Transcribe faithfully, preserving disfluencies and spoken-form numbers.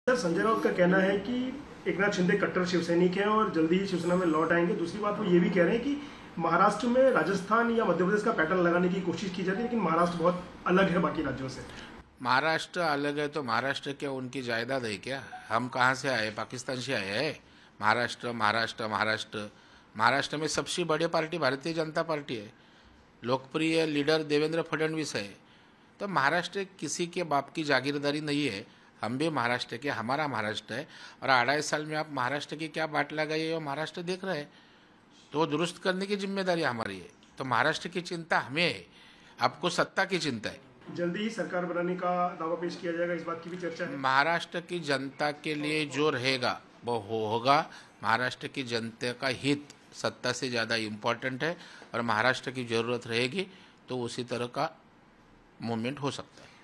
संजय राउत का कहना है कि एकनाथ शिंदे कट्टर शिवसैनिक हैं और जल्दी ही शिवसेना में लौट आएंगे। दूसरी बात वो ये भी कह रहे हैं कि महाराष्ट्र में राजस्थान या मध्य प्रदेश का पैटर्न लगाने की कोशिश की जाती है, लेकिन महाराष्ट्र बहुत अलग है बाकी राज्यों से। महाराष्ट्र अलग है तो महाराष्ट्र क्या उनकी जायदाद है क्या? हम कहाँ से आए? पाकिस्तान से आए हैं? महाराष्ट्र महाराष्ट्र महाराष्ट्र महाराष्ट्र में सबसे बड़ी पार्टी भारतीय जनता पार्टी है। लोकप्रिय लीडर देवेंद्र फडणवीस है। तो महाराष्ट्र किसी के बाप की जागीरदारी नहीं है। हम भी महाराष्ट्र के, हमारा महाराष्ट्र है। और अढ़ाई साल में आप महाराष्ट्र की क्या बाट लगाई है वो महाराष्ट्र देख रहे हैं। तो दुरुस्त करने की जिम्मेदारी हमारी है। तो महाराष्ट्र की चिंता हमें है, आपको सत्ता की चिंता है। जल्दी ही सरकार बनाने का दावा पेश किया जाएगा, इस बात की भी चर्चा है। महाराष्ट्र की जनता के लिए जो रहेगा वो होगा। महाराष्ट्र की जनता का हित सत्ता से ज़्यादा इम्पोर्टेंट है और महाराष्ट्र की ज़रूरत रहेगी तो उसी तरह का मूवमेंट हो सकता है।